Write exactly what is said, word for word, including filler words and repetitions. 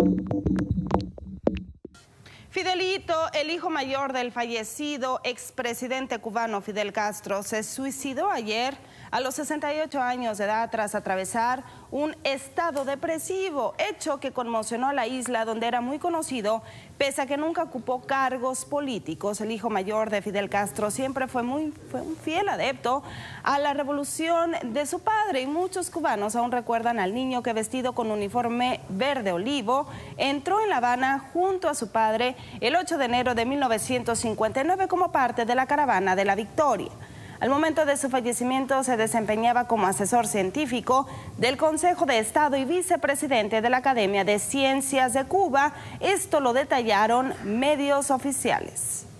Fidelito, el hijo mayor del fallecido expresidente cubano Fidel Castro, se suicidó ayer a los sesenta y ocho años de edad tras atravesar un estado depresivo, hecho que conmocionó a la isla donde era muy conocido, pese a que nunca ocupó cargos políticos. El hijo mayor de Fidel Castro siempre fue, muy, fue un fiel adepto a la revolución de su padre y muchos cubanos aún recuerdan al niño que, vestido con uniforme verde olivo, entró en La Habana junto a su padre el ocho de enero de mil novecientos cincuenta y nueve como parte de la Caravana de la Victoria. Al momento de su fallecimiento se desempeñaba como asesor científico del Consejo de Estado y vicepresidente de la Academia de Ciencias de Cuba. Esto lo detallaron medios oficiales.